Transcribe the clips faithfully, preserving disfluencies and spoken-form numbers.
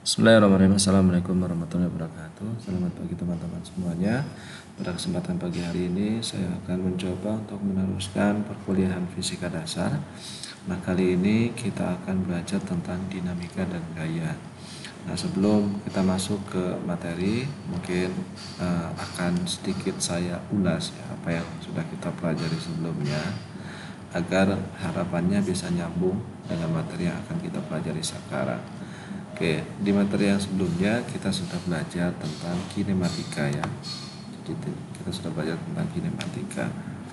Bismillahirrahmanirrahim. Assalamualaikum warahmatullahi wabarakatuh. Selamat pagi teman-teman semuanya. Pada kesempatan pagi hari ini saya akan mencoba untuk meneruskan perkuliahan fisika dasar. Nah, kali ini kita akan belajar tentang dinamika dan gaya. Nah, sebelum kita masuk ke materi, mungkin uh, akan sedikit saya ulas ya, apa yang sudah kita pelajari sebelumnya, agar harapannya bisa nyambung dengan materi yang akan kita pelajari sekarang. Oke, di materi yang sebelumnya kita sudah belajar tentang kinematika ya. Jadi kita sudah belajar tentang kinematika.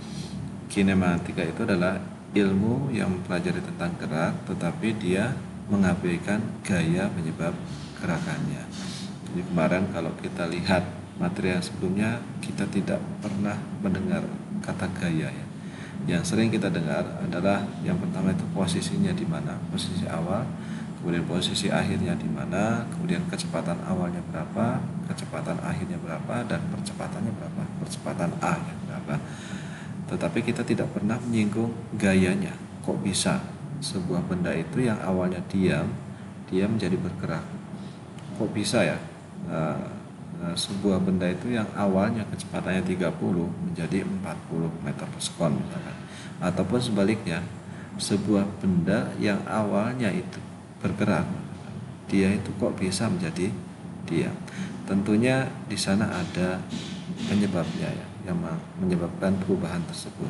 Kinematika itu adalah ilmu yang mempelajari tentang gerak, tetapi dia mengabaikan gaya penyebab gerakannya. Jadi kemarin kalau kita lihat materi yang sebelumnya, kita tidak pernah mendengar kata gaya ya. Yang sering kita dengar adalah yang pertama itu posisinya di mana, posisi awal, kemudian posisi akhirnya di mana, kemudian kecepatan awalnya berapa, kecepatan akhirnya berapa, dan percepatannya berapa, percepatan A nya berapa. Tetapi kita tidak pernah menyinggung gayanya. Kok bisa sebuah benda itu yang awalnya diam, dia menjadi bergerak? Kok bisa ya nah, nah, sebuah benda itu yang awalnya kecepatannya tiga puluh menjadi empat puluh meter per sekon misalkan. Ataupun sebaliknya, sebuah benda yang awalnya itu bergerak, dia itu kok bisa menjadi diam? Tentunya di sana ada penyebabnya ya, yang menyebabkan perubahan tersebut.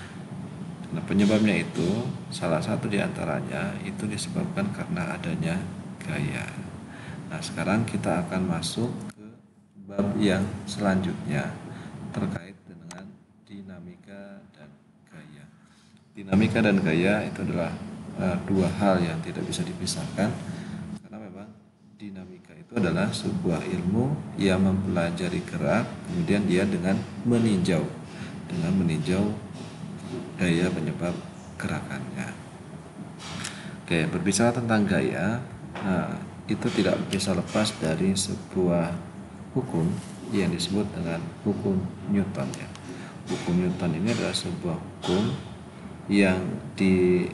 Nah, penyebabnya itu salah satu diantaranya itu disebabkan karena adanya gaya. Nah, sekarang kita akan masuk ke bab yang selanjutnya terkait dengan dinamika dan gaya. Dinamika dan gaya itu adalah uh, dua hal yang tidak bisa dipisahkan, karena memang dinamika itu adalah sebuah ilmu yang mempelajari gerak, kemudian dia dengan meninjau dengan meninjau gaya penyebab gerakannya. Oke, berbicara tentang gaya, nah, itu tidak bisa lepas dari sebuah hukum yang disebut dengan hukum Newton ya. Hukum Newton ini adalah sebuah hukum yang di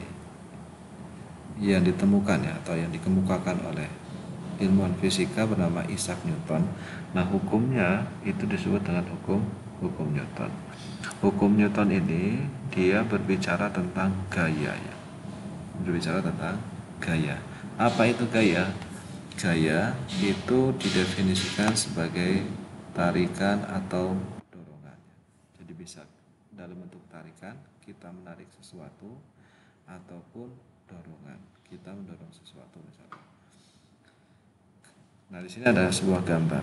yang ditemukan ya, atau yang dikemukakan oleh ilmuwan fisika bernama Isaac Newton. Nah, hukumnya itu disebut dengan hukum hukum Newton. Hukum Newton ini dia berbicara tentang gaya ya. Berbicara tentang gaya. Apa itu gaya? Gaya itu didefinisikan sebagai tarikan atau dorongan. Jadi bisa dalam bentuk tarikan, kita menarik sesuatu, ataupun dorongan, kita mendorong sesuatu misalnya. Nah, di sini ada sebuah gambar.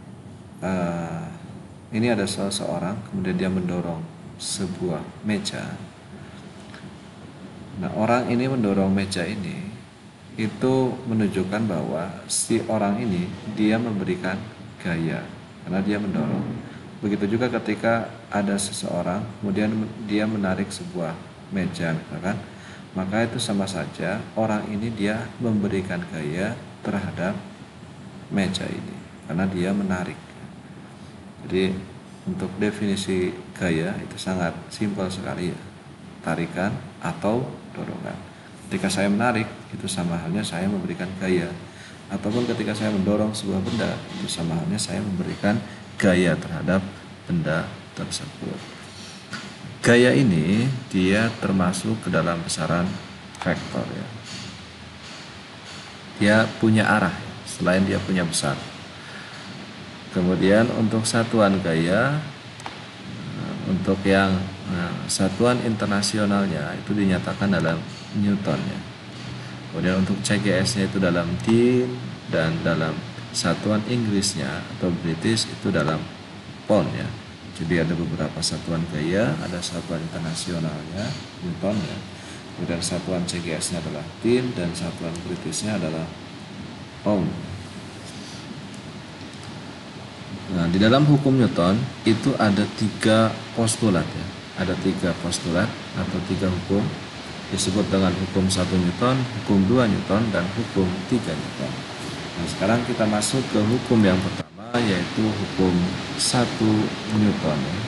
Uh, ini ada seseorang, kemudian dia mendorong sebuah meja. Nah, orang ini mendorong meja ini, itu menunjukkan bahwa si orang ini dia memberikan gaya karena dia mendorong. Begitu juga ketika ada seseorang, kemudian dia menarik sebuah meja misalkan, maka itu sama saja orang ini dia memberikan gaya terhadap meja ini karena dia menarik. Jadi untuk definisi gaya itu sangat simpel sekali ya, tarikan atau dorongan. Ketika saya menarik, itu sama halnya saya memberikan gaya. Ataupun ketika saya mendorong sebuah benda, itu sama halnya saya memberikan gaya terhadap benda tersebut. Gaya ini dia termasuk ke dalam besaran vektor ya. Dia punya arah selain dia punya besar. Kemudian untuk satuan gaya, untuk yang nah, satuan internasionalnya itu dinyatakan dalam Newton ya. Kemudian untuk C G S-nya itu dalam din, dan dalam satuan Inggrisnya atau British itu dalam pound ya. Jadi ada beberapa satuan gaya, ada satuan internasionalnya Newton ya. Kemudian satuan C G S-nya adalah din, dan satuan British-nya adalah pound. Nah, di dalam hukum Newton itu ada tiga postulat ya. Ada tiga postulat atau tiga hukum, disebut dengan hukum satu Newton, hukum dua Newton, dan hukum tiga Newton. Nah, sekarang kita masuk ke hukum yang pertama, yaitu hukum satu Newton ya.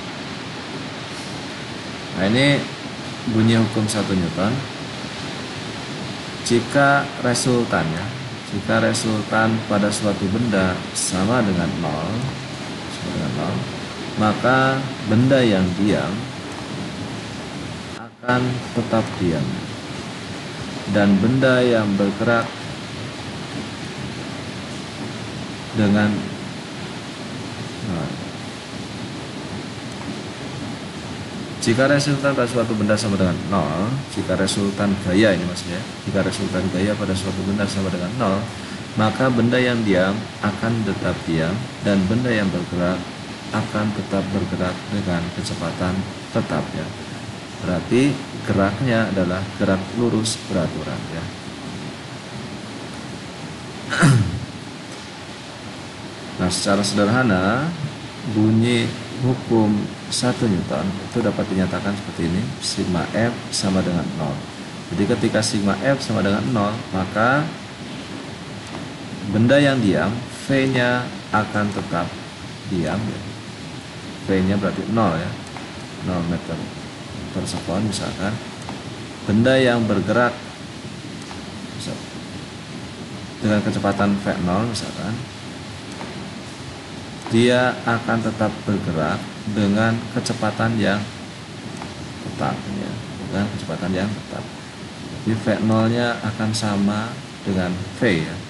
Nah, ini bunyi hukum satu Newton. Jika resultannya Jika resultan pada suatu benda sama dengan nol, sama dengan nol, maka benda yang diam akan tetap diam, dan benda yang bergerak dengan nah, jika resultan pada suatu benda sama dengan nol, jika resultan gaya ini maksudnya, jika resultan gaya pada suatu benda sama dengan nol, maka benda yang diam akan tetap diam, dan benda yang bergerak akan tetap bergerak dengan kecepatan tetap ya. Berarti geraknya adalah gerak lurus beraturan ya. Nah, secara sederhana bunyi hukum satu Newton itu dapat dinyatakan seperti ini, sigma F sama dengan nol. Jadi ketika sigma F sama dengan nol, maka benda yang diam V-nya akan tetap diam ya. V-nya berarti nol ya, nol meter per sekon misalkan. Benda yang bergerak dengan kecepatan V nol misalkan, dia akan tetap bergerak dengan kecepatan yang tetap ya, dengan kecepatan yang tetap. Jadi V nol-nya akan sama dengan V ya.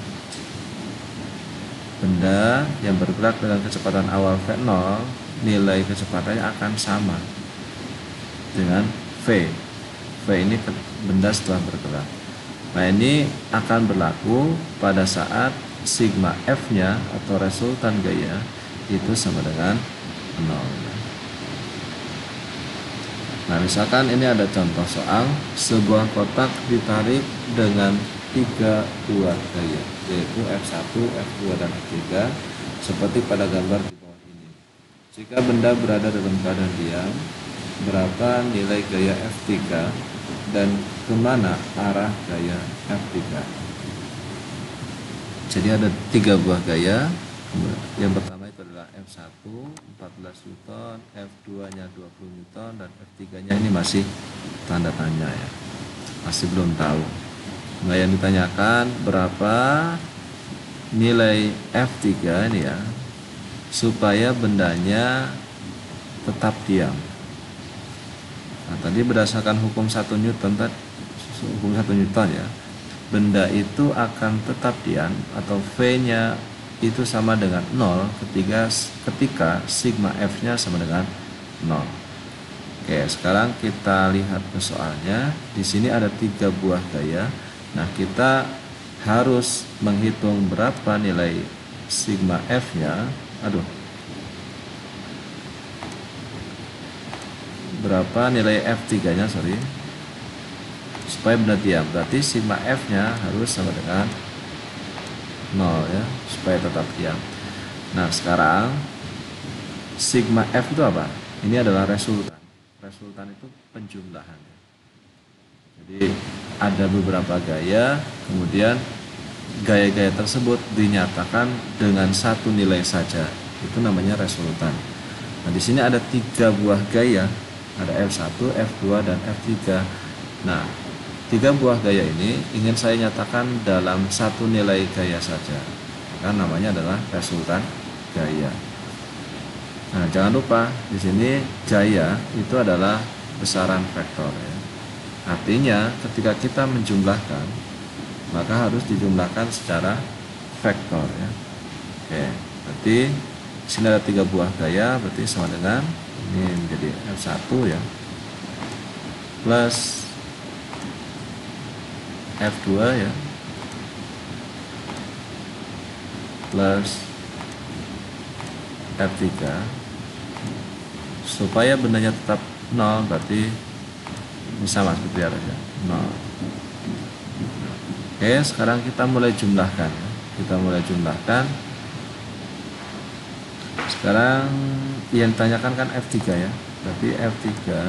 Benda yang bergerak dengan kecepatan awal V nol, nilai kecepatannya akan sama dengan V. V ini benda setelah bergerak. Nah, ini akan berlaku pada saat sigma F-nya atau resultan gaya itu sama dengan nol. Nah, misalkan ini ada contoh soal, sebuah kotak ditarik dengan tiga buah gaya, yaitu F satu, F dua, dan F tiga, seperti pada gambar di bawah ini. Jika benda berada dalam keadaan diam, berapa nilai gaya F tiga dan kemana arah gaya F tiga? Jadi ada tiga buah gaya. Yang pertama itu adalah F satu empat belas Newton, F dua nya dua puluh Newton, dan F tiga nya ini masih tanda tanya ya, masih belum tahu. Nah, yang ditanyakan berapa nilai F tiga ini ya, supaya bendanya tetap diam. Nah, tadi berdasarkan hukum satu Newton, hukum satu Newton ya, benda itu akan tetap diam atau V-nya itu sama dengan nol ketika ketika sigma F-nya sama dengan nol. Oke, sekarang kita lihat ke soalnya. Di sini ada tiga buah gaya. Nah, kita harus menghitung berapa nilai sigma F-nya. Aduh. Berapa nilai F tiga nya, sorry. Supaya benda diam. Berarti sigma F-nya harus sama dengan nol ya, supaya tetap diam. Nah, sekarang sigma F itu apa? Ini adalah resultan. Resultan itu penjumlahan. Jadi ada beberapa gaya, kemudian gaya-gaya tersebut dinyatakan dengan satu nilai saja. Itu namanya resultan. Nah, di sini ada tiga buah gaya, ada F satu, F dua, dan F tiga. Nah, tiga buah gaya ini ingin saya nyatakan dalam satu nilai gaya saja, kan namanya adalah resultan gaya. Nah, jangan lupa di sini gaya itu adalah besaran vektor ya. Artinya ketika kita menjumlahkan, maka harus dijumlahkan secara vektor ya. Oke, berarti di sini ada tiga buah gaya, berarti sama dengan ini menjadi F satu ya, plus F dua ya, plus F tiga. Supaya bendanya tetap nol, berarti ini sama seperti aja nol. Oke, sekarang kita mulai jumlahkan ya. Kita mulai jumlahkan. Sekarang yang ditanyakan kan F tiga ya, berarti F tiga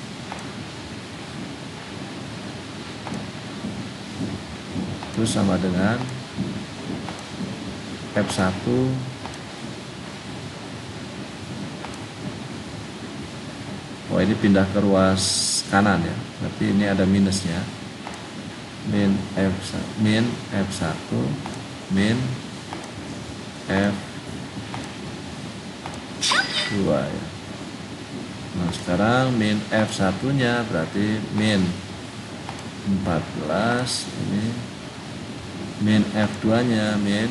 itu sama dengan F satu oh ini pindah ke ruas kanan ya, berarti ini ada minusnya, min F min F satu min F dua ya. Nah sekarang min F satu nya berarti min empat belas, ini min F dua nya min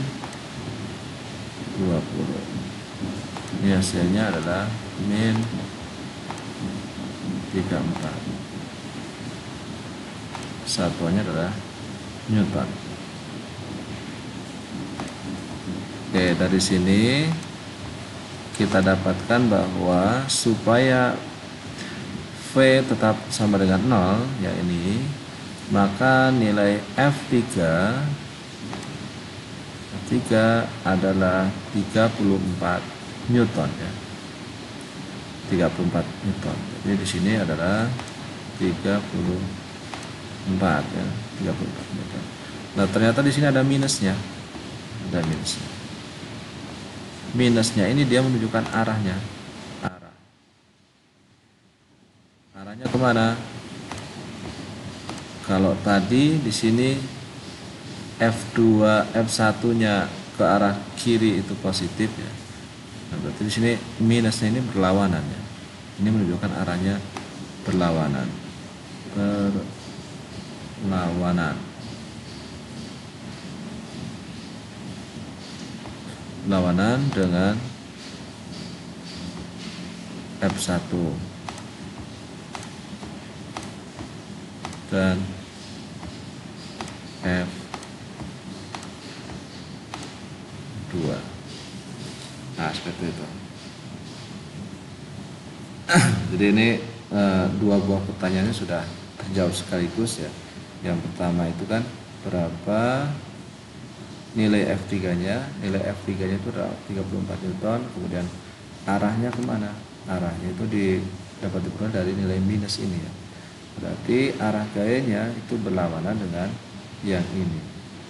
dua puluh. Ini hasilnya adalah min tiga puluh empat. Satuannya adalah Newton. Oke, dari sini kita dapatkan bahwa supaya V tetap sama dengan nol, ya ini, maka nilai F tiga F tiga adalah tiga puluh empat Newton ya. tiga puluh empat Newton. Jadi di sini adalah tiga puluh empat ya, tiga puluh empat Newton. Nah, ternyata di sini ada minusnya. Ada minusnya. Minusnya ini dia menunjukkan arahnya. Arah. Arahnya kemana? Kalau tadi di sini F dua, F satu nya ke arah kiri itu positif ya. Nah, berarti di sini minusnya ini berlawanan ya. Ini menunjukkan arahnya berlawanan. Berlawanan. Berlawanan dengan F satu dan F dua. Nah, seperti itu. Jadi ini e, dua buah pertanyaannya sudah terjawab sekaligus ya. Yang pertama itu kan berapa nilai F tiga nya. Nilai F tiga nya itu adalah tiga puluh empat Newton. Kemudian arahnya kemana? Arahnya itu di, dapat diperoleh dari nilai minus ini ya. Berarti arah gayanya itu berlawanan dengan yang ini.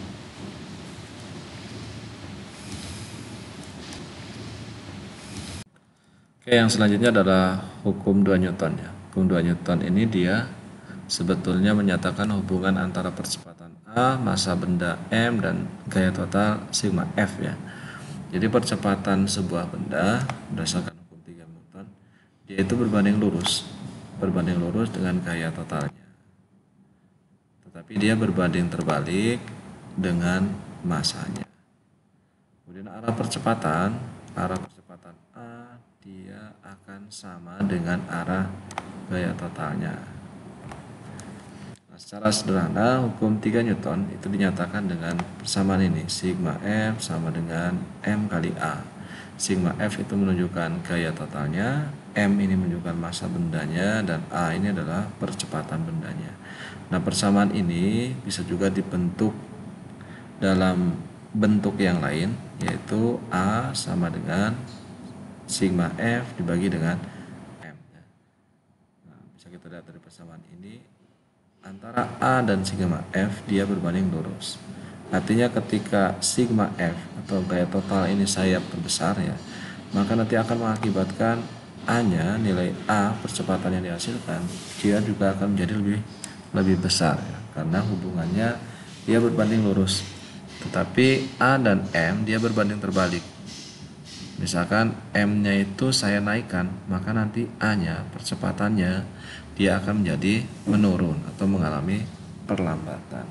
Oke, yang selanjutnya adalah hukum dua Newton ya. Hukum dua Newton ini dia sebetulnya menyatakan hubungan antara percepatan A, massa benda M, dan gaya total sigma F ya. Jadi percepatan sebuah benda berdasarkan hukum tiga Newton, dia itu berbanding lurus, berbanding lurus dengan gaya totalnya. Tetapi dia berbanding terbalik dengan massanya. Kemudian arah percepatan, arah percepatan A dia akan sama dengan arah gaya totalnya. Nah, secara sederhana hukum tiga Newton itu dinyatakan dengan persamaan ini, sigma F sama dengan M kali A. Sigma F itu menunjukkan gaya totalnya, M ini menunjukkan massa bendanya, dan A ini adalah percepatan bendanya. Nah, persamaan ini bisa juga dibentuk dalam bentuk yang lain, yaitu A sama dengan sigma F dibagi dengan M. Nah, bisa kita lihat dari persamaan ini, antara A dan sigma F dia berbanding lurus. Artinya ketika sigma F atau gaya total ini saya perbesar ya, maka nanti akan mengakibatkan A-nya, nilai A percepatan yang dihasilkan, dia juga akan menjadi lebih lebih besar ya, karena hubungannya dia berbanding lurus. Tetapi A dan M dia berbanding terbalik. Misalkan M-nya itu saya naikkan, maka nanti A-nya, percepatannya, dia akan menjadi menurun atau mengalami perlambatan.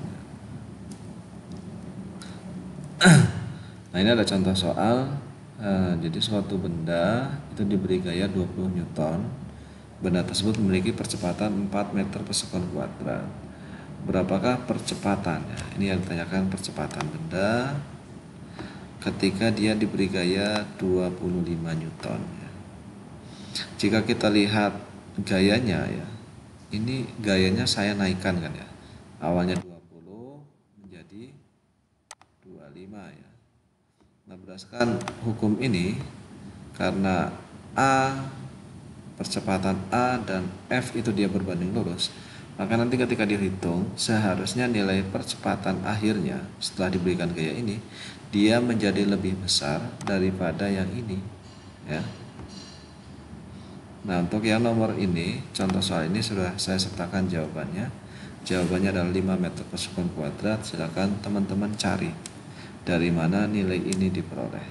Nah, ini ada contoh soal. Uh, jadi suatu benda itu diberi gaya dua puluh Newton. Benda tersebut memiliki percepatan empat meter per sekon kuadrat. Berapakah percepatannya? Ini yang ditanyakan, percepatan benda ketika dia diberi gaya dua puluh lima Newton ya. Jika kita lihat gayanya ya, ini gayanya saya naikkan kan ya, awalnya dua puluh menjadi dua puluh lima ya. Nah, berdasarkan hukum ini, karena A, percepatan A dan F itu dia berbanding lurus, maka nanti ketika dihitung seharusnya nilai percepatan akhirnya setelah diberikan gaya ini dia menjadi lebih besar daripada yang ini ya. Nah, untuk yang nomor ini, contoh soal ini sudah saya sertakan jawabannya. Jawabannya adalah lima meter per sekon kuadrat. Silakan teman-teman cari dari mana nilai ini diperoleh.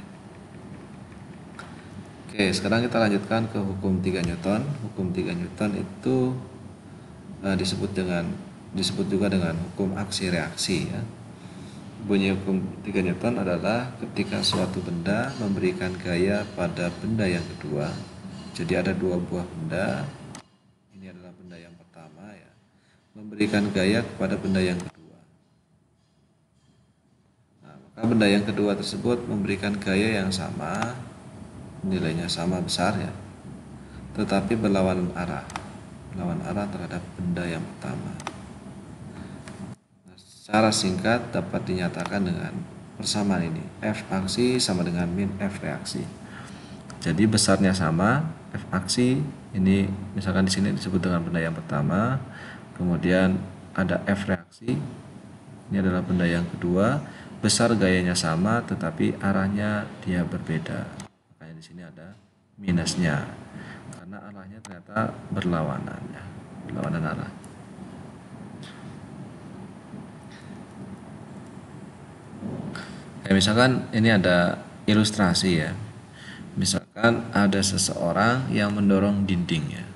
Oke, sekarang kita lanjutkan ke hukum tiga Newton. Hukum tiga Newton itu uh, disebut dengan disebut juga dengan hukum aksi reaksi ya. Bunyi hukum tiga Newton adalah ketika suatu benda memberikan gaya pada benda yang kedua. Jadi ada dua buah benda. Ini adalah benda yang pertama ya. Memberikan gaya kepada benda yang kedua. Nah, maka benda yang kedua tersebut memberikan gaya yang sama, nilainya sama besar ya. Tetapi berlawanan arah. Berlawanan arah terhadap benda yang pertama. Secara singkat dapat dinyatakan dengan persamaan ini. F aksi sama dengan min F reaksi. Jadi besarnya sama, F aksi ini misalkan di sini disebut dengan benda yang pertama. Kemudian ada F reaksi. Ini adalah benda yang kedua. Besar gayanya sama tetapi arahnya dia berbeda. Makanya di sini ada minusnya. Karena arahnya ternyata berlawanan ya. Berlawanan arah. Kayak misalkan ini ada ilustrasi ya. Misalkan ada seseorang yang mendorong dinding ya.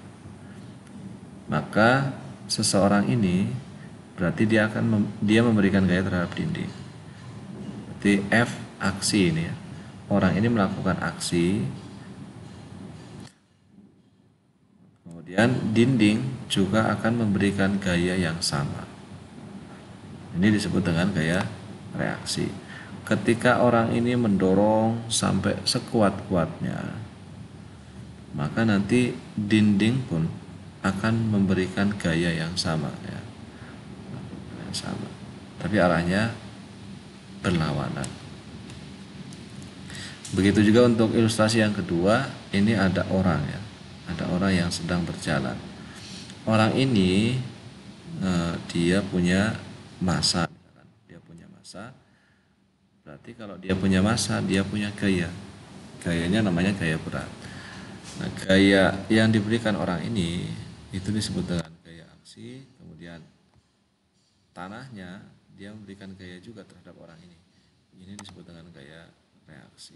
Maka seseorang ini berarti dia akan mem, dia memberikan gaya terhadap dinding. Berarti F aksi ini ya. Orang ini melakukan aksi. Kemudian dinding juga akan memberikan gaya yang sama. Ini disebut dengan gaya reaksi. Ketika orang ini mendorong sampai sekuat-kuatnya, maka nanti dinding pun akan memberikan gaya yang sama ya. Yang sama. Tapi arahnya berlawanan. Begitu juga untuk ilustrasi yang kedua, ini ada orang ya. Ada orang yang sedang berjalan. Orang ini eh, dia punya massa, dia punya massa. Berarti kalau dia punya massa, dia punya gaya. Gayanya namanya gaya berat. Nah, gaya yang diberikan orang ini itu disebut dengan gaya aksi. Kemudian tanahnya dia memberikan gaya juga terhadap orang ini. Ini disebut dengan gaya reaksi.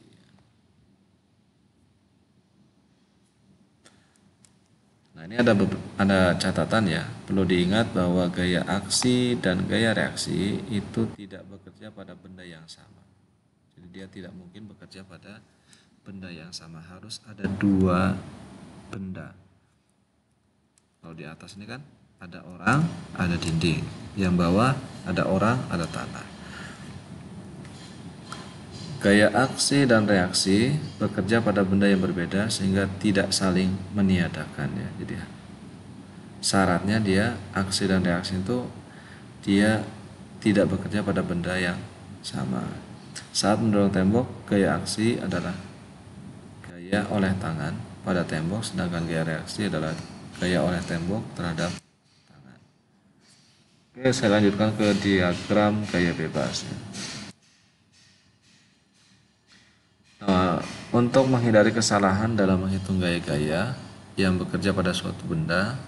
Nah, ini ada ada catatan ya. Perlu diingat bahwa gaya aksi dan gaya reaksi itu tidak bekerja pada benda yang sama. Jadi dia tidak mungkin bekerja pada benda yang sama. Harus ada dua benda. Kalau di atas ini kan ada orang, ada dinding. Yang bawah ada orang, ada tanah. Gaya aksi dan reaksi bekerja pada benda yang berbeda sehingga tidak saling meniadakan ya. Jadi syaratnya dia aksi dan reaksi itu dia tidak bekerja pada benda yang sama. Saat mendorong tembok, gaya aksi adalah gaya oleh tangan pada tembok, sedangkan gaya reaksi adalah gaya oleh tembok terhadap tangan. Oke, saya lanjutkan ke diagram gaya bebas. Nah, untuk menghindari kesalahan dalam menghitung gaya-gaya yang bekerja pada suatu benda,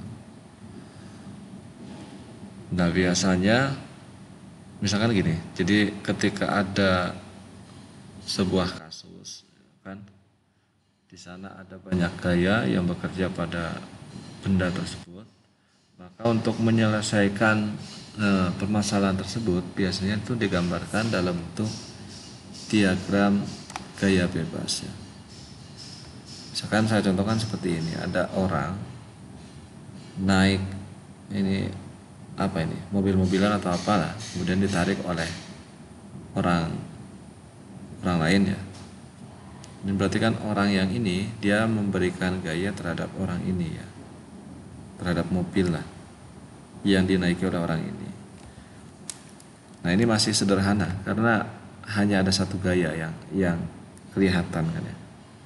nah biasanya misalkan gini, jadi ketika ada sebuah kasus, kan, di sana ada banyak gaya yang bekerja pada benda tersebut, maka untuk menyelesaikan e, permasalahan tersebut biasanya itu digambarkan dalam bentuk diagram gaya bebas ya. Misalkan saya contohkan seperti ini, ada orang naik ini apa ini mobil-mobilan atau apalah, kemudian ditarik oleh orang orang lain ya. Ini berarti kan orang yang ini dia memberikan gaya terhadap orang ini ya, terhadap mobil lah yang dinaiki oleh orang ini. Nah ini masih sederhana karena hanya ada satu gaya yang yang kelihatan kan ya.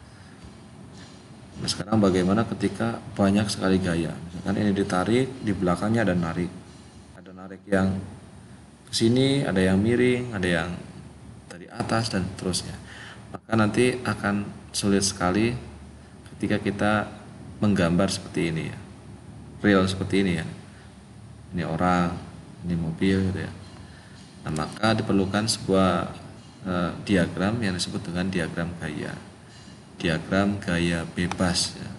Nah, sekarang bagaimana ketika banyak sekali gaya, misalkan ini ditarik, di belakangnya ada narik, ada narik yang ke sini, ada yang miring, ada yang dari atas dan seterusnya. Maka nanti akan sulit sekali ketika kita menggambar seperti ini ya, real seperti ini ya. Ini orang, ini mobil gitu ya. Nah, maka diperlukan sebuah eh, diagram yang disebut dengan diagram gaya, diagram gaya bebas ya.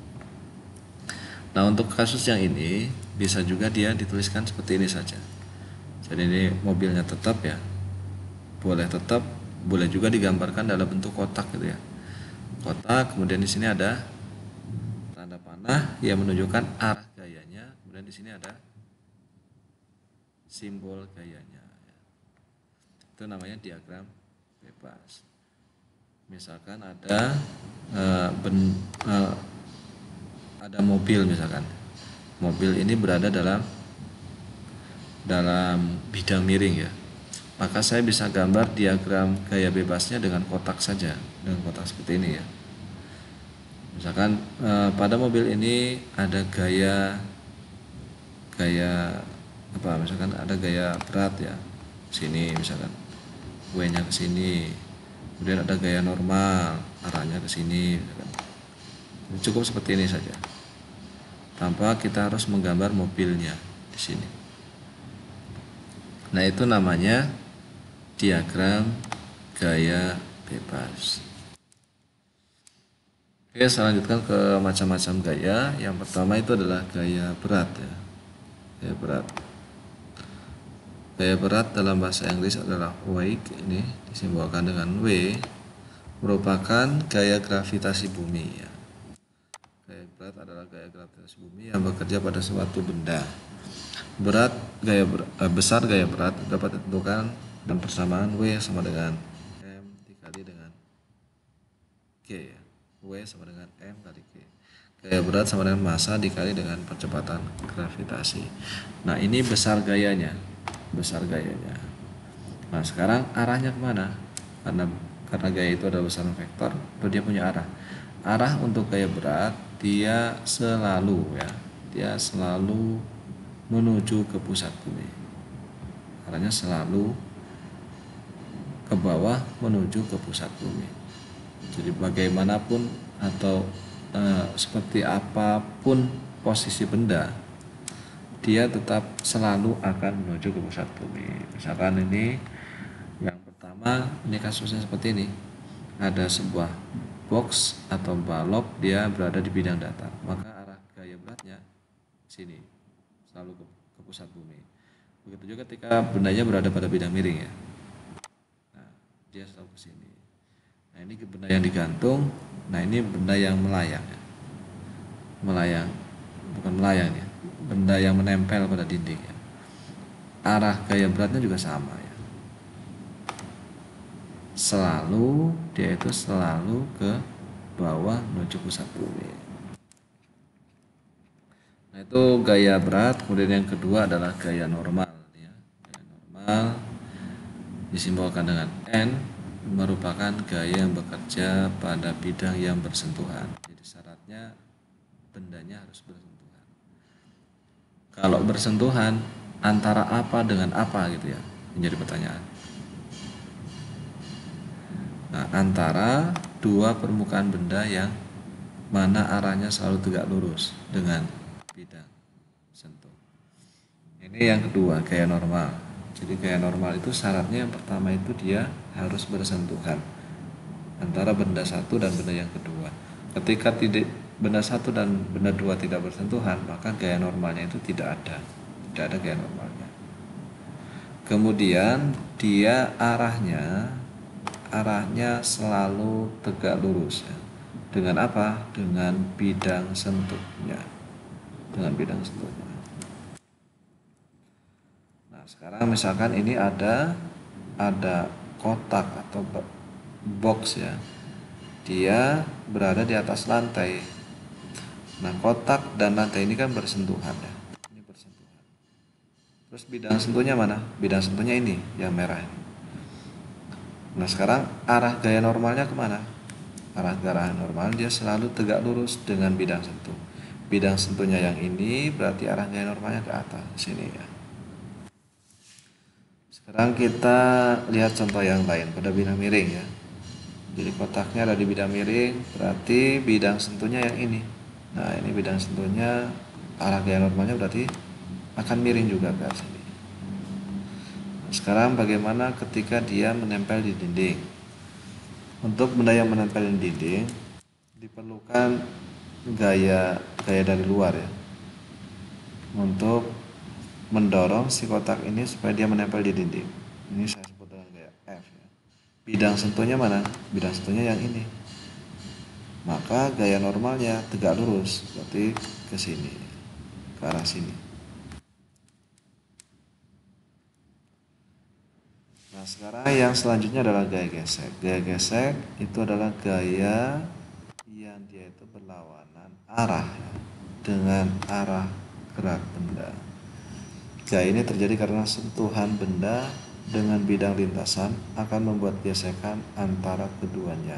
Nah, untuk kasus yang ini bisa juga dia dituliskan seperti ini saja. Jadi ini mobilnya tetap ya, boleh tetap, boleh juga digambarkan dalam bentuk kotak gitu ya. Kotak, kemudian di sini ada tanda panah yang menunjukkan arah gayanya, kemudian di sini ada simbol gayanya. Itu namanya diagram bebas. Misalkan ada uh, ben, uh, ada mobil misalkan. Mobil ini berada dalam dalam bidang miring ya. Maka saya bisa gambar diagram gaya bebasnya dengan kotak saja, dengan kotak seperti ini ya. Misalkan eh, pada mobil ini ada gaya gaya apa? Misalkan ada gaya berat ya, sini misalkan, W-nya ke sini. Kemudian ada gaya normal, arahnya ke sini. Misalkan. Cukup seperti ini saja, tanpa kita harus menggambar mobilnya di sini. Nah, itu namanya diagram gaya bebas. Oke, saya lanjutkan ke macam-macam gaya. Yang pertama itu adalah gaya berat ya. Gaya berat. Gaya berat dalam bahasa Inggris adalah weight, ini disimbolkan dengan W, merupakan gaya gravitasi bumi ya. Gaya berat adalah gaya gravitasi bumi yang bekerja pada suatu benda. Berat gaya ber, eh, besar gaya berat dapat ditentukan dan persamaan W sama dengan M dikali dengan G ya. W sama dengan M kali G. Gaya berat sama dengan massa dikali dengan percepatan gravitasi. Nah, ini besar gayanya, besar gayanya. Nah, sekarang arahnya kemana? Karena karena gaya itu adalah besaran vektor, dia punya arah. Arah untuk gaya berat dia selalu ya, dia selalu menuju ke pusat bumi. Arahnya selalu ke bawah menuju ke pusat bumi. Jadi bagaimanapun atau eh, seperti apapun posisi benda, dia tetap selalu akan menuju ke pusat bumi. Misalkan ini yang pertama, ini kasusnya seperti ini. Ada sebuah box atau balok, dia berada di bidang datar, maka arah gaya beratnya sini, selalu ke, ke pusat bumi. Begitu juga ketika bendanya berada pada bidang miring ya. Nah, dia selalu ke sini. Nah, ini benda yang digantung. Nah, ini benda yang melayang ya. Melayang, bukan melayang ya. Benda yang menempel pada dinding ya. Arah gaya beratnya juga sama ya. Selalu dia itu selalu ke bawah menuju pusat bumi. Nah, itu gaya berat. Kemudian yang kedua adalah gaya normal ya. Gaya normal disimbolkan dengan N, merupakan gaya yang bekerja pada bidang yang bersentuhan. Jadi syaratnya bendanya harus bersentuhan. Kalau bersentuhan antara apa dengan apa gitu ya, menjadi pertanyaan. Nah, antara dua permukaan benda yang mana arahnya selalu tegak lurus dengan bidang sentuh. Ini yang kedua, gaya normal. Jadi gaya normal itu syaratnya yang pertama itu dia harus bersentuhan antara benda satu dan benda yang kedua. Ketika tidak benda satu dan benda dua tidak bersentuhan, maka gaya normalnya itu tidak ada. Tidak ada gaya normalnya. Kemudian dia arahnya arahnya selalu tegak lurus ya. Dengan apa? Dengan bidang sentuhnya. Dengan bidang sentuhnya. Nah, sekarang misalkan ini ada ada kotak atau box ya. Dia berada di atas lantai. Nah, kotak dan lantai ini kan bersentuhan ya. Ini bersentuhan. Terus bidang sentuhnya mana? Bidang sentuhnya ini yang merah ini. Nah, sekarang arah gaya normalnya kemana? Arah gaya normal dia selalu tegak lurus dengan bidang sentuh. Bidang sentuhnya yang ini berarti arah gaya normalnya ke atas sini ya. Sekarang kita lihat contoh yang lain pada bidang miring ya. Jadi kotaknya ada di bidang miring, berarti bidang sentuhnya yang ini. Nah, ini bidang sentuhnya arah gaya normalnya berarti akan miring juga ke sini. Nah, Sekarang bagaimana ketika dia menempel di dinding? Untuk benda yang menempel di dinding diperlukan gaya gaya dari luar ya, untuk mendorong si kotak ini supaya dia menempel di dinding. Ini saya sebut dengan gaya F ya. Bidang sentuhnya mana? Bidang sentuhnya yang ini. Maka gaya normalnya tegak lurus, berarti ke sini, ke arah sini. Nah, sekarang yang selanjutnya adalah gaya gesek. Gaya gesek itu adalah gaya yang dia itu berlawanan arah ya, dengan arah gerak benda. Gaya ini terjadi karena sentuhan benda dengan bidang lintasan akan membuat gesekan antara keduanya.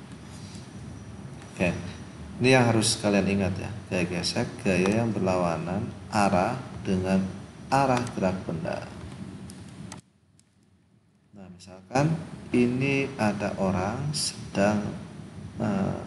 Oke, ini yang harus kalian ingat ya. Gaya gesek, gaya yang berlawanan arah dengan arah gerak benda. Nah, misalkan ini ada orang sedang uh,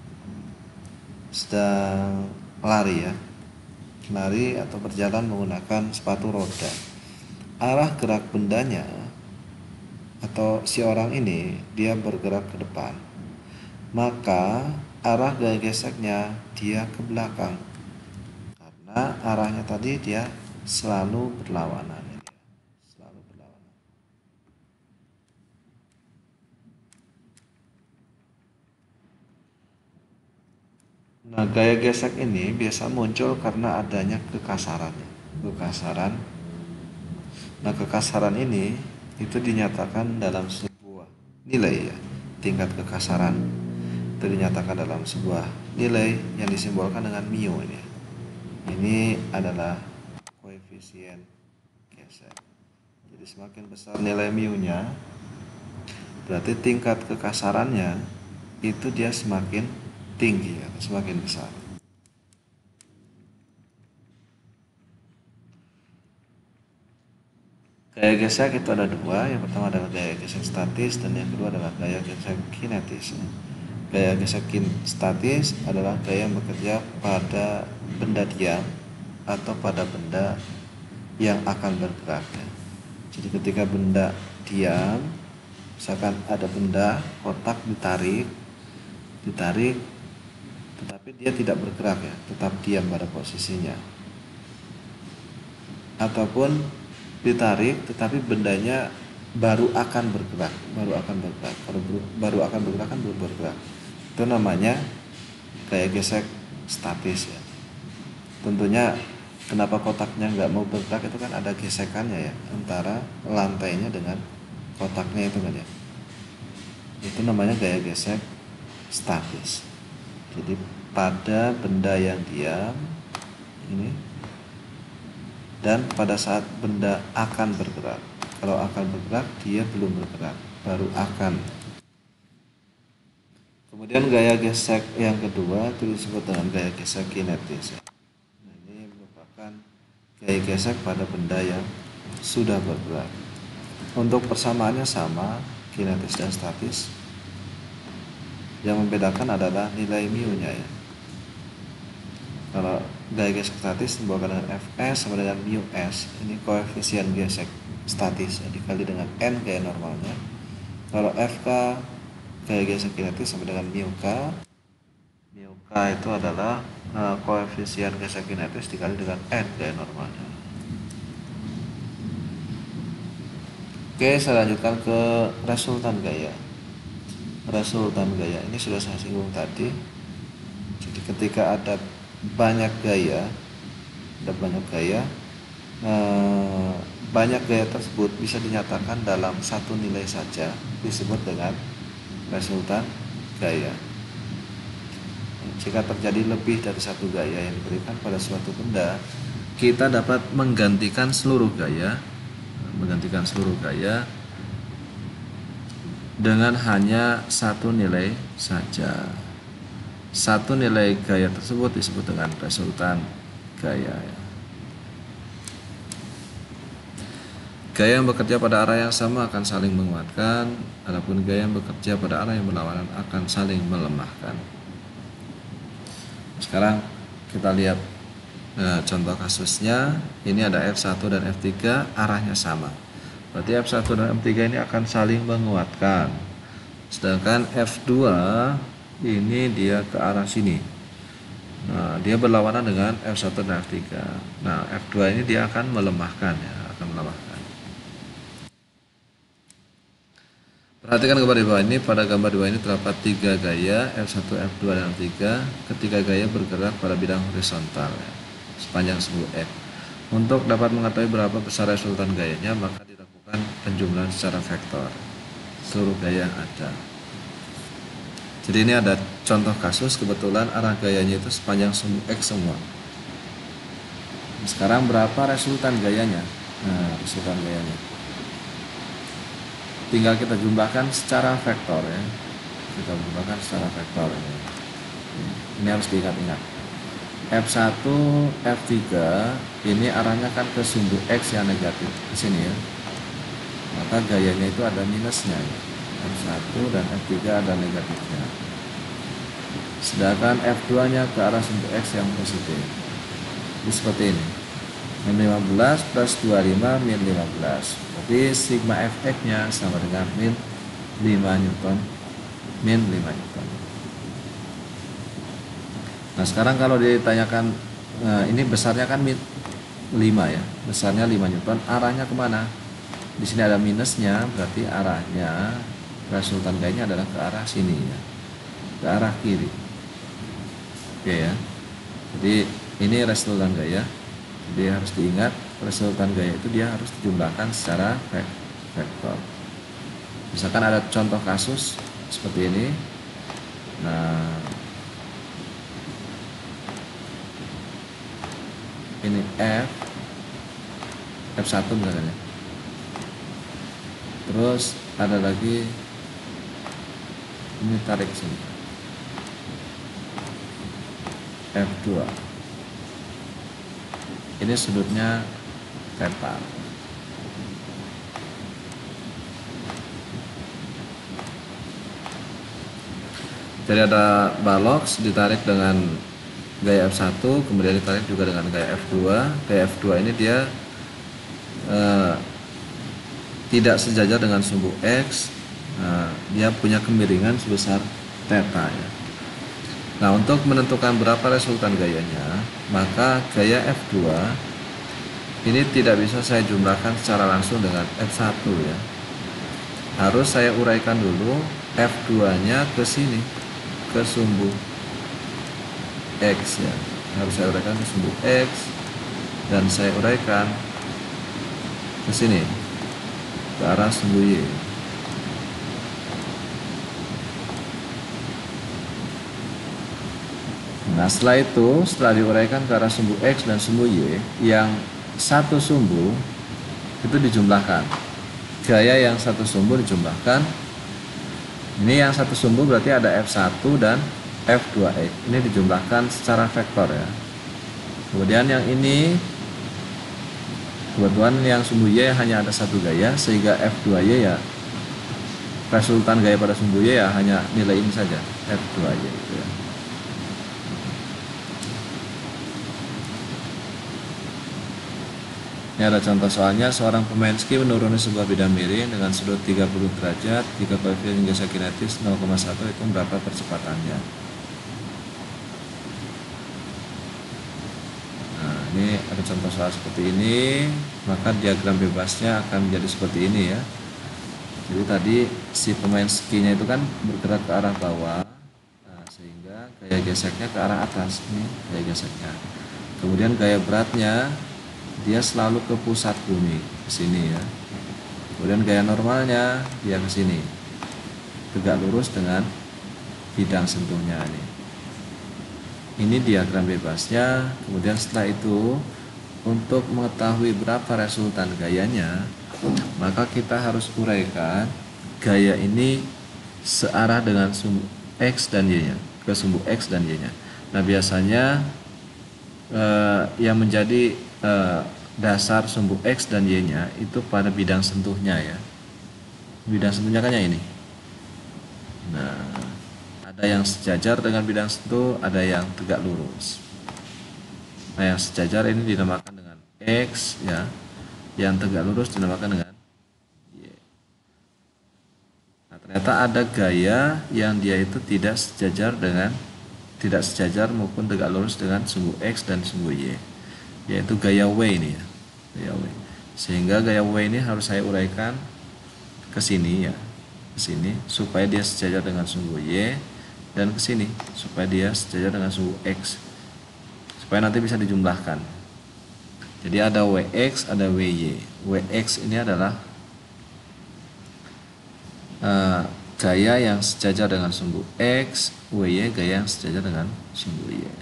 sedang lari ya, lari atau berjalan menggunakan sepatu roda. Arah gerak bendanya atau si orang ini dia bergerak ke depan, maka arah gaya geseknya dia ke belakang, karena arahnya tadi dia selalu berlawanan, selalu berlawanan. Nah, gaya gesek ini biasa muncul karena adanya kekasaran. Kekasaran. Nah, kekasaran ini itu dinyatakan dalam sebuah nilai ya, tingkat kekasaran. Itu dinyatakan dalam sebuah nilai yang disimbolkan dengan mu ini. Ini adalah koefisien gesek. Jadi semakin besar nilai mu-nya, berarti tingkat kekasarannya itu dia semakin tinggi atau semakin besar. Gaya gesek itu ada dua. Yang pertama adalah gaya gesek statis dan yang kedua adalah gaya gesek kinetis. Gaya gesek statis adalah gaya yang bekerja pada benda diam atau pada benda yang akan bergerak. Jadi ketika benda diam, misalkan ada benda kotak ditarik, ditarik, tetapi dia tidak bergerak ya, tetap diam pada posisinya. Ataupun ditarik, tetapi bendanya baru akan bergerak, baru akan bergerak. Kalau baru akan bergerak kan belum bergerak. Itu namanya gaya gesek statis ya. Tentunya kenapa kotaknya nggak mau bergerak itu kan ada gesekannya ya antara lantainya dengan kotaknya itu kan ya. Itu namanya gaya gesek statis. Jadi pada benda yang diam ini dan pada saat benda akan bergerak. Kalau akan bergerak dia belum bergerak, baru akan. Kemudian gaya gesek yang kedua itu disebut dengan gaya gesek kinetis. Nah, ini merupakan gaya gesek pada benda yang sudah bergerak. Untuk persamaannya sama, kinetis dan statis. Yang membedakan adalah nilai mu-nya ya. Kalau gaya gesek statis dibawakan dengan Fs sama dengan mu-s. Ini koefisien gesek statis ya, dikali dengan n gaya normalnya. Kalau Fk gaya gesek kinetis sama dengan mu-k. Mu-k itu adalah uh, koefisien gesek kinetis dikali dengan n gaya normalnya. Oke, saya lanjutkan ke resultan gaya. Resultan gaya ini sudah saya singgung tadi. Jadi ketika ada banyak gaya, ada banyak gaya, eh, banyak gaya tersebut bisa dinyatakan dalam satu nilai saja, disebut dengan resultan gaya. Jika terjadi lebih dari satu gaya yang diberikan pada suatu benda, kita dapat menggantikan seluruh gaya, menggantikan seluruh gaya dengan hanya satu nilai saja. Satu nilai gaya tersebut disebut dengan resultan gaya. Gaya yang bekerja pada arah yang sama akan saling menguatkan, adapun gaya yang bekerja pada arah yang berlawanan akan saling melemahkan. Sekarang kita lihat nah, contoh kasusnya. Ini ada F satu dan F tiga, arahnya sama. Berarti F satu dan F tiga ini akan saling menguatkan. Sedangkan F dua ini dia ke arah sini. Nah, dia berlawanan dengan F satu dan F tiga. Nah, F dua ini dia akan melemahkan ya, akan melemahkan. Perhatikan gambar di bawah ini. Pada gambar di bawah ini terdapat tiga gaya F satu, F dua, dan F tiga. Ketiga gaya bergerak pada bidang horizontal ya, sepanjang sumbu X. Untuk dapat mengetahui berapa besar resultan gayanya, maka dilakukan penjumlahan secara vektor seluruh gaya yang ada. Jadi ini ada contoh kasus, kebetulan arah gayanya itu sepanjang sumbu X semua. Sekarang berapa resultan gayanya? Nah, resultan gayanya tinggal kita jumlahkan secara vektor ya. Kita jumlahkan secara vektor ini. Ini harus diingat-ingat. F satu, F tiga ini arahnya kan ke sumbu X yang negatif ke sini ya. Maka gayanya itu ada minusnya ya. F satu dan F tiga ada negatifnya. Sedangkan F dua nya ke arah sumbu X yang positif. Ini seperti ini. Min lima belas plus dua puluh lima min lima belas. Jadi sigma Fx nya sama dengan min lima Newton. Min lima Newton. Nah sekarang kalau ditanyakan, nah ini besarnya kan min lima ya. Besarnya lima Newton. Arahnya kemana? Di sini ada minusnya, berarti arahnya resultan gayanya adalah ke arah sini ya. Ke arah kiri. Oke ya. Jadi ini resultan gaya. Jadi harus diingat, resultan gaya itu dia harus dijumlahkan secara vektor. Misalkan ada contoh kasus seperti ini. Nah, ini F F satu misalnya. Terus ada lagi ini tarik sini. F dua. Ini sudutnya theta. Jadi ada balok ditarik dengan gaya F satu, kemudian ditarik juga dengan gaya F dua. Gaya F dua ini dia eh, tidak sejajar dengan sumbu X. Nah, dia punya kemiringan sebesar theta ya. Nah, untuk menentukan berapa resultan gayanya, maka gaya F dua ini tidak bisa saya jumlahkan secara langsung dengan F satu ya. Harus saya uraikan dulu F dua nya ke sini, ke sumbu X ya. Harus saya uraikan ke sumbu X dan saya uraikan ke sini, ke arah sumbu Y. Nah setelah itu, setelah diuraikan ke arah sumbu X dan sumbu Y, yang satu sumbu itu dijumlahkan. Gaya yang satu sumbu dijumlahkan. Ini yang satu sumbu berarti ada F satu dan F dua X. Ini dijumlahkan secara vektor ya. Kemudian yang ini, kebetulan yang sumbu Y hanya ada satu gaya, sehingga F dua Y ya, resultan gaya pada sumbu Y ya hanya nilai ini saja, F dua Y itu ya. Ini ada contoh soalnya, seorang pemain ski menuruni sebuah bidang miring dengan sudut tiga puluh derajat, jika koefisien geser kinetis nol koma satu, itu berapa percepatannya. Nah, ini ada contoh soal seperti ini, maka diagram bebasnya akan menjadi seperti ini ya. Jadi tadi si pemain skinya itu kan bergerak ke arah bawah, nah, sehingga gaya geseknya ke arah atas, ini gaya geseknya. Kemudian gaya beratnya dia selalu ke pusat bumi, ke sini ya. Kemudian gaya normalnya dia ke sini, tegak lurus dengan bidang sentuhnya ini. Ini diagram bebasnya. Kemudian setelah itu, untuk mengetahui berapa resultan gayanya, maka kita harus uraikan gaya ini searah dengan sumbu X dan Y-nya, ke sumbu X dan Y-nya. Nah biasanya eh, yang menjadi Uh, dasar sumbu X dan Y-nya itu pada bidang sentuhnya ya. Bidang sentuhnya kan yang ini. Nah, ada yang sejajar dengan bidang sentuh, ada yang tegak lurus. Nah, yang sejajar ini dinamakan dengan X ya. Yang tegak lurus dinamakan dengan ternyata ada gaya yang dia itu tidak sejajar dengan tidak sejajar maupun tegak lurus dengan sumbu X dan sumbu Y, yaitu gaya W ini ya, gaya W. Sehingga gaya W ini harus saya uraikan ke sini ya, ke sini supaya dia sejajar dengan sumbu Y, dan ke sini supaya dia sejajar dengan sumbu X, supaya nanti bisa dijumlahkan. Jadi ada W X, ada W Y. W X ini adalah uh, gaya yang sejajar dengan sumbu X, W Y gaya yang sejajar dengan sumbu Y.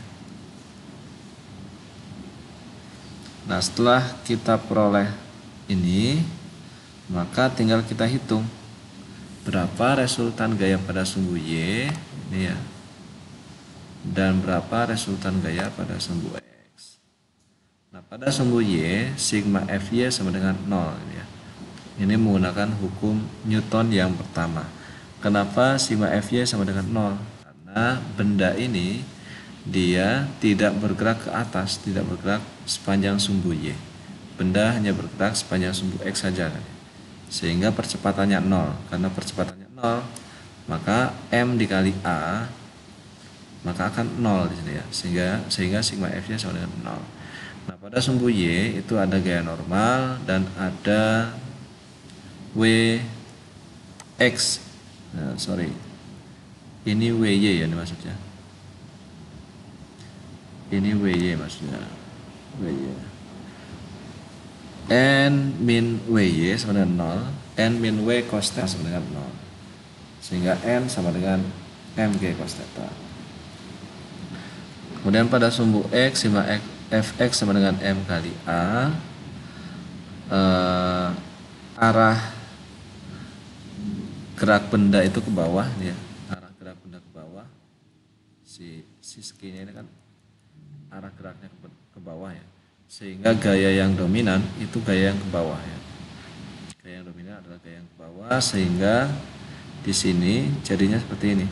Nah, setelah kita peroleh ini, maka tinggal kita hitung berapa resultan gaya pada sumbu Y ini ya, dan berapa resultan gaya pada sumbu X. Nah, pada sumbu Y, sigma F Y sama dengan nol ya. Ini menggunakan hukum Newton yang pertama. Kenapa sigma F Y sama dengan nol? Karena benda ini dia tidak bergerak ke atas, tidak bergerak sepanjang sumbu Y. Benda hanya bergerak sepanjang sumbu X saja kan. Sehingga percepatannya nol. Karena percepatannya nol, maka M dikali A maka akan nol di sini ya. Sehingga sehingga sigma F Y sama dengan nol. Nah, pada sumbu Y itu ada gaya normal dan ada W X. Nah, sorry. Ini W Y ya ini maksudnya. Ini W Y maksudnya. W Y. N min W Y sama dengan nol, N min W cos theta sama dengan nol. Sehingga N sama dengan M G cos theta. Kemudian pada sumbu X, sigma X, Fx sama dengan M kali A. Eh, arah gerak benda itu ke bawah ya. Arah gerak benda ke bawah. Si si skinya ini kan arah geraknya ke, ke bawah ya. Sehingga gaya yang dominan itu gaya yang ke bawah ya. Gaya yang dominan adalah gaya yang ke bawah, sehingga di sini jadinya seperti ini.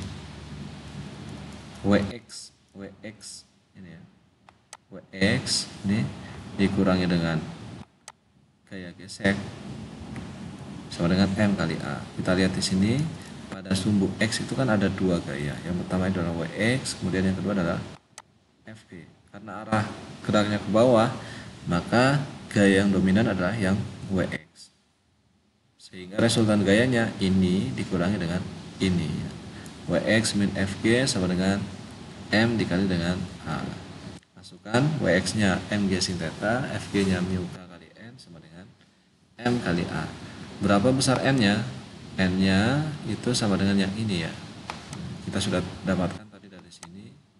Wx, Wx ini ya. Wx ini dikurangi dengan gaya gesek sama dengan M kali A. Kita lihat di sini pada sumbu X itu kan ada dua gaya. Yang pertama adalah Wx, kemudian yang kedua adalah Fg. Karena arah geraknya ke bawah, maka gaya yang dominan adalah yang Wx. Sehingga resultan gayanya ini dikurangi dengan ini. Wx min Fg sama dengan M dikali dengan A. Masukkan Wx-nya Mg sin theta, Fg-nya mu K kali N sama dengan M kali A. Berapa besar N-nya? N-nya itu sama dengan yang ini ya. Kita sudah dapatkan tadi dari sini.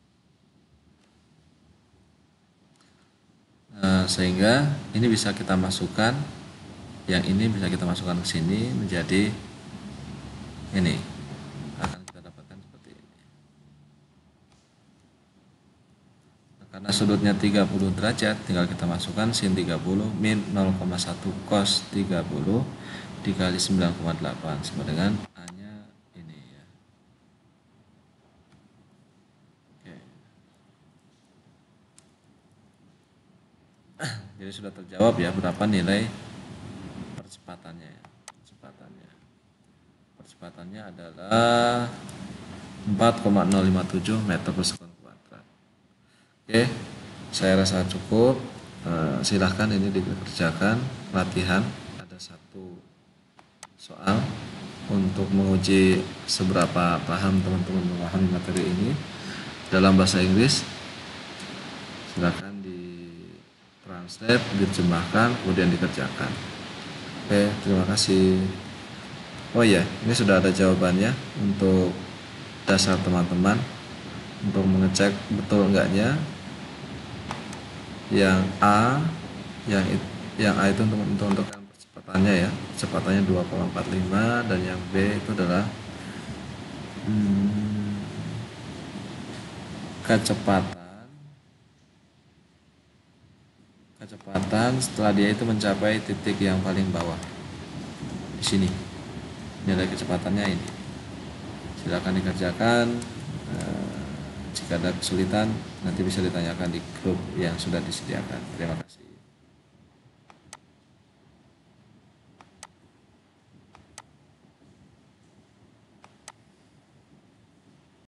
Nah, sehingga ini bisa kita masukkan, yang ini bisa kita masukkan ke sini menjadi ini, akan kita dapatkan seperti ini. Nah, karena sudutnya tiga puluh derajat, tinggal kita masukkan sin tiga puluh min nol koma satu cos tiga puluh dikali sembilan koma delapan sama dengan A nya ini ya. Oke. Jadi sudah terjawab ya berapa nilai percepatannya ya. Percepatannya. Percepatannya adalah empat koma nol lima tujuh meter per sekon kuadrat. Oke, saya rasa cukup. Eh, silahkan ini dikerjakan latihan. Ada satu soal untuk menguji seberapa paham teman-teman memahami materi ini dalam bahasa Inggris. Silahkan translate, diterjemahkan, kemudian dikerjakan. Oke, terima kasih. Oh iya, ini sudah ada jawabannya untuk dasar teman-teman untuk mengecek betul enggaknya. Yang A, yang yang A itu untuk untuk menentukan percepatannya ya, kecepatannya dua koma empat lima, dan yang B itu adalah hmm, kecepatan kecepatan setelah dia itu mencapai titik yang paling bawah di sini. Nilai kecepatannya ini. Silakan dikerjakan. Eh, jika ada kesulitan nanti bisa ditanyakan di grup yang sudah disediakan. Terima kasih.